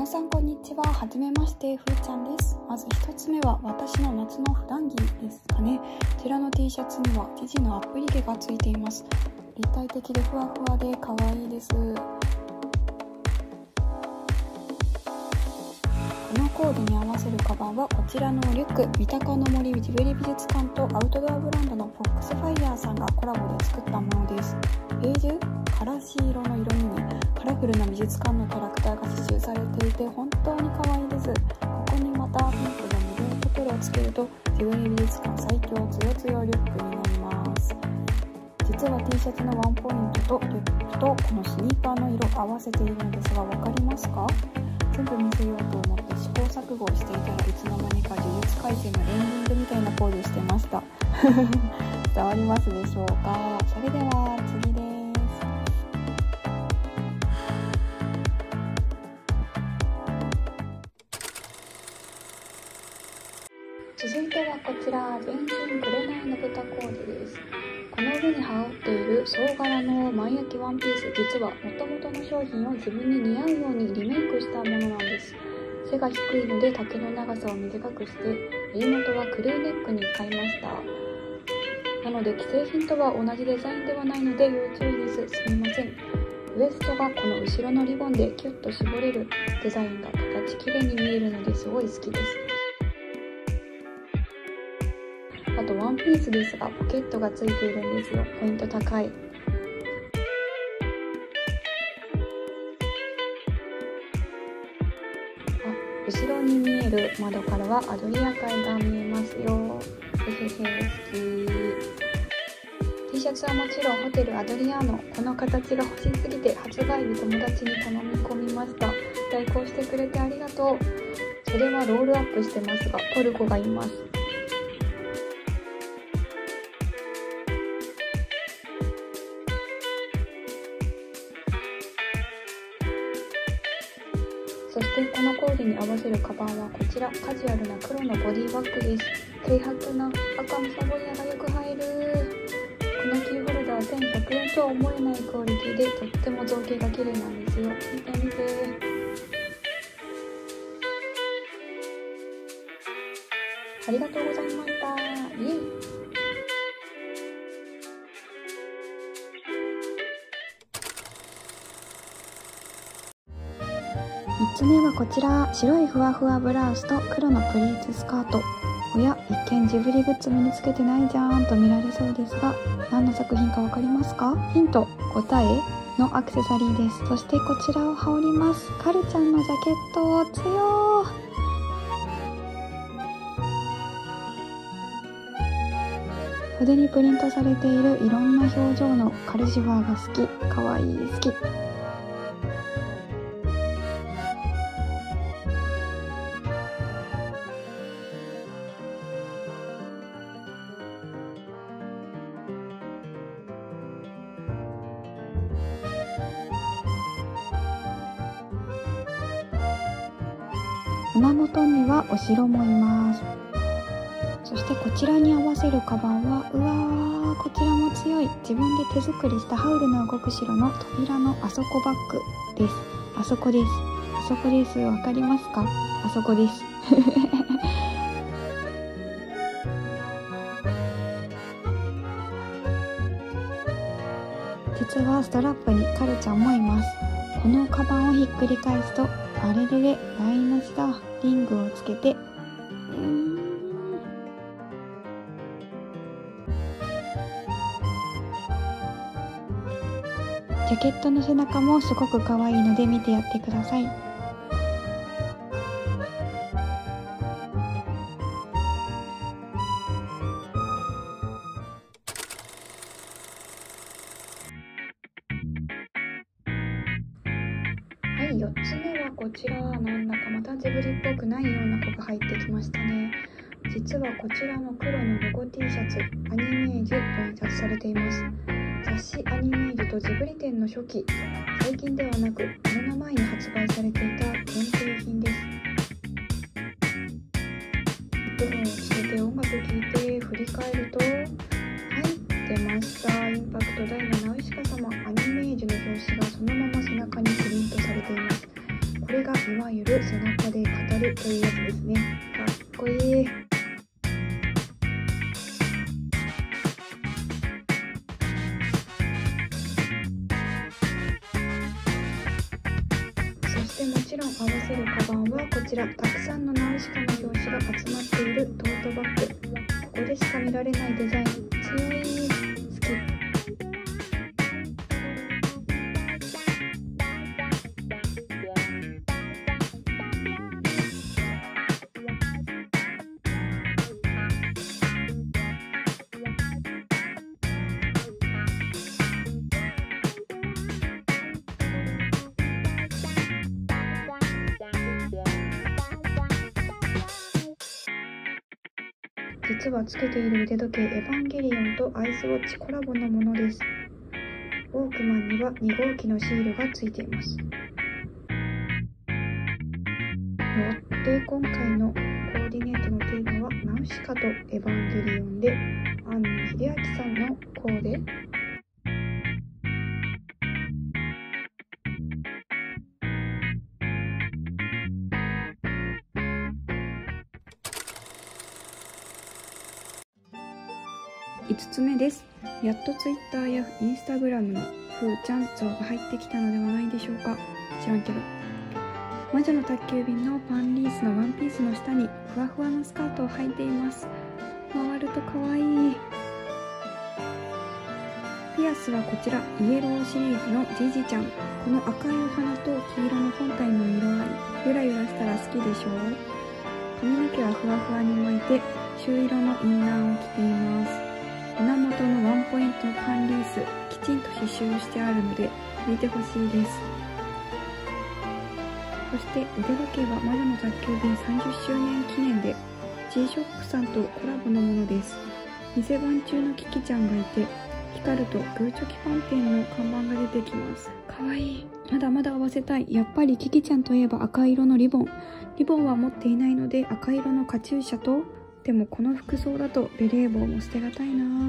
皆さんこんにちは。はじめまして、ふーちゃんです。まず一つ目は私の夏の普段着ですかね。こちらの T シャツには生地のアップリケがついています。立体的でふわふわで可愛いです。このコーデに合わせるカバンはこちらのリュック、三鷹の森ジブリ美術館とアウトドアブランドのフォックスファイヤーさんがコラボで作ったものです。ベージュ、からし色の色味にカラフルな美術館のキャラクターが刺繍されていて本当に可愛いです。ここにまたピンクの緑ボトルをつけるとジブリ美術館最強つよつよリュックになります。実は T シャツのワンポイントとリュックとこのスニーカーの色合わせているのですが分かりますか？全部見せようと思って試行錯誤していたらいつの間にか呪術廻戦のエンディングみたいなポーズしてました伝わりますでしょうか？それでは次です。続いてはこちら、全身紅の豚コーデです。この上に羽織っている総柄の前焼きワンピース、実は元々の商品を自分に似合うようにリメイクしたものなんです。背が低いので丈の長さを短くして襟元はクルーネックに変えました。なので既製品とは同じデザインではないので要注意です。すみません。ウエストがこの後ろのリボンでキュッと絞れるデザインが形綺麗に見えるのですごい好きです。あとワンピースですがポケットがついているんですよ。ポイント高い。後ろに見える窓からはアドリア海が見えますよ。へへへ、好き。T シャツはもちろんホテルアドリアーノ、この形が欲しすぎて発売日友達に頼み込みました。代行してくれてありがとう。それはロールアップしてますがトルコがいます。そしてこのコーデに合わせるカバンはこちら、カジュアルな黒のボディバッグです。軽薄な赤のサボリアがよく映える。このキーホルダー1100円とは思えないクオリティでとっても造形が綺麗なんですよ。見てみて。ありがとうございました。イエイ。3つ目はこちら、白いふわふわブラウスと黒のプリーツスカート。おや、一見ジブリグッズ身につけてないじゃーんと見られそうですが、何の作品かわかりますか？ヒント、答えのアクセサリーです。そしてこちらを羽織ります。カルちゃんのジャケット、強ー。袖にプリントされているいろんな表情のカルシファーが好き。かわいい、好き。胸元にはお城もいます。そしてこちらに合わせるカバンは、うわー、こちらも強い。自分で手作りしたハウルの動く城の扉のあそこバッグです。あそこです。あそこです。わかりますか？あそこです。実はストラップにカルちゃんもいます。このカバンをひっくり返すと、あれれれ、台無しだ。リングをつけて、ジャケットの背中もすごく可愛いので見てやってください。はい、4つ目はこちら、なんだかまたジブリっぽくないような子が入ってきましたね。実はこちらの黒のロゴ T シャツ、アニメージュと印刷されています。雑誌アニメージュとジブリ展の初期、最近ではなくコロナ前に発売されていた限定品です。ヘッドホンをつけて音楽聴いて振り返ると、はい、出ました。インパクト大のナウシカ様、アニメージュの表紙がそのまま背中にプリントされています。 これがいわゆる背中で語るというやつですね。かっこいい。そしてもちろん合わせるカバンはこちら、たくさんのナウシカの表紙が集まっているトートバッグ。ここでしか見られないデザイン、強い。好き。実はつけている腕時計、エヴァンゲリオンとアイスウォッチコラボのものです。ウォークマンには2号機のシールがついています。よって今回のコーディネートのテーマはナウシカとエヴァンゲリオンで、安野秀明さんのコーデ。5つ目です。やっと Twitter や Instagram のふーちゃん像が入ってきたのではないでしょうか。知らんけど。魔女の宅急便のパンリースのワンピースの下にふわふわのスカートを履いています。回るとかわいい。ピアスはこちら、イエローシリーズのジジちゃん。この赤いお花と黄色の本体の色合い、ゆらゆらしたら好きでしょう。髪の毛はふわふわに巻いて朱色のインナーを着ています。胸元のワンポイントのパンリース、きちんと刺繍してあるので見てほしいです。そして腕時計は魔女の宅急便30周年記念で G-SHOCK さんとコラボのものです。店番中のキキちゃんがいて、光るとグーチョキパン店の看板が出てきます。かわいい。まだまだ合わせたい。やっぱりキキちゃんといえば赤色のリボン。リボンは持っていないので赤色のカチューシャと、でもこの服装だとベレー帽も捨てがたいな。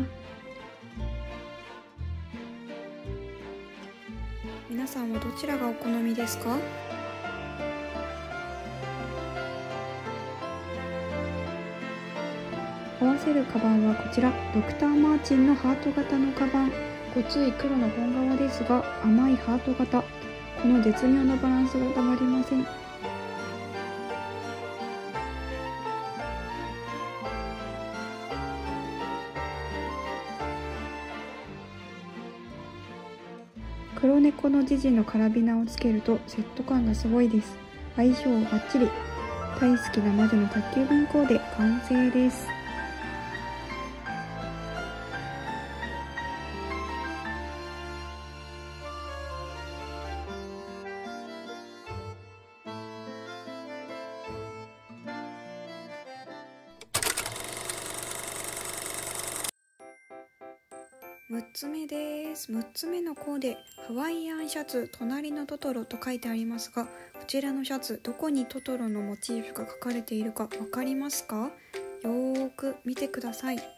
皆さんはどちらがお好みですか？合わせるカバンはこちら、ドクターマーチンのハート型のカバン。ごつい黒の本革ですが甘いハート型。この絶妙なバランスがたまりません。黒猫のジジのカラビナをつけるとセット感がすごいです。相性バッチリ。大好きな魔女の宅急便コーデ完成です。6つ目です。6つ目のコーデ、ハワイアンシャツ、隣のトトロと書いてありますが、こちらのシャツ、どこにトトロのモチーフが書かれているかわかりますか？よーく見てください。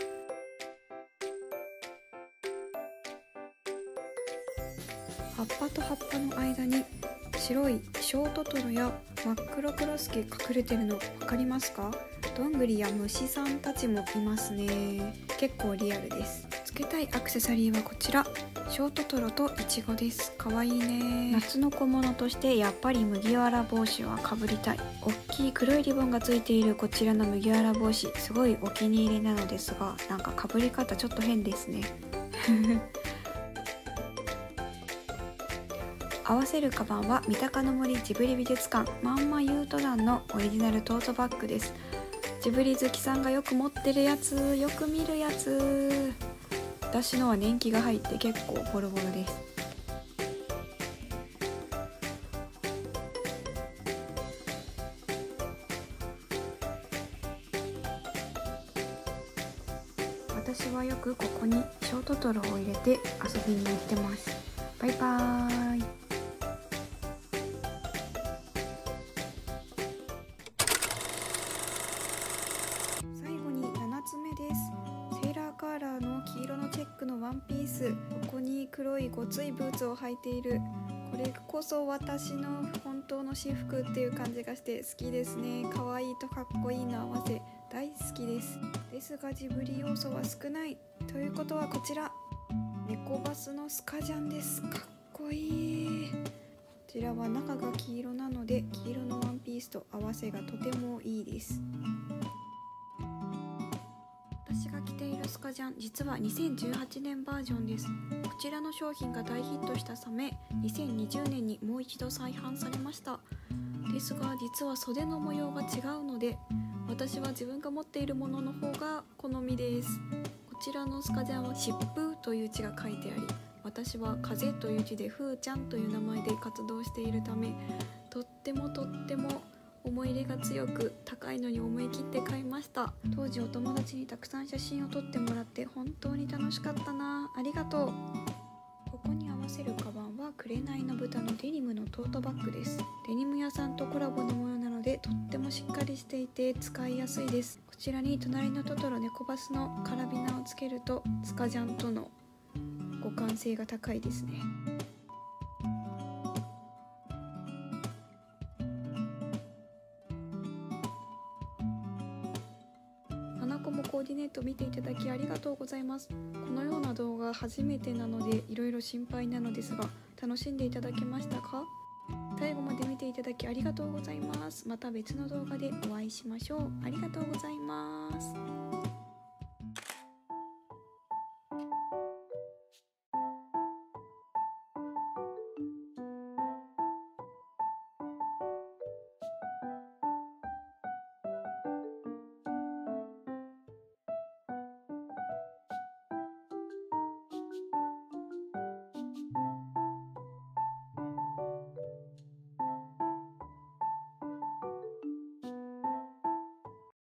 葉っぱと葉っぱの間に白い小トトロや真っ黒クロスケ隠れてるの分かりますか？どんぐりや虫さんたちもいますね。結構リアルです。つけたいアクセサリーはこちら、小トトロとイチゴです。かわいいね。夏の小物としてやっぱり麦わら帽子はかぶりたい。大きい黒いリボンがついているこちらの麦わら帽子、すごいお気に入りなのですが、なんかかぶり方ちょっと変ですね。合わせるカバンは三鷹の森ジブリ美術館まんまユート団のオリジナルトートバッグです。ジブリ好きさんがよく持ってるやつ、よく見るやつ。私のは年季が入って結構ボロボロです。私はよくここに小トトロを入れて遊びに行ってます。バイバーイ。最後に7つ目です。セーラーカーラーの黄色のチェックのワンピース、ここに黒いごついブーツを履いている。 これこそ私の本当の私服っていう感じがして好きですね。可愛いとかっこいいの合わせ大好きです。ですがジブリ要素は少ないということはこちら猫バスのスカジャンです。かっこいい。こちらは中が黄色なので黄色のワンピースと合わせがとてもいいです。私が着ているスカジャン実は2018年バージョンです。こちらの商品が大ヒットしたため2020年にもう一度再販されました。ですが実は袖の模様が違うので私は自分が持っているものの方が好みです。こちらのスカジャンは疾風という字が書いてあり、私は風という字でふーちゃんという名前で活動しているためとっても思い入れが強く高いのに思い切って買いました。当時お友達にたくさん写真を撮ってもらって本当に楽しかったな。ありがとう。ここに合わせるカバンは紅の豚のデニムのトートバッグです。デニム屋さんとコラボのものなのでとってもしっかりしていて使いやすいです。こちらに隣のトトロ猫バスのカラビナをつけるとスカジャンとの互換性が高いですね。7個もコーディネート見ていただきありがとうございます。このような動画初めてなのでいろいろ心配なのですが楽しんでいただけましたか？最後まで見ていただきありがとうございます。また別の動画でお会いしましょう。ありがとうございます。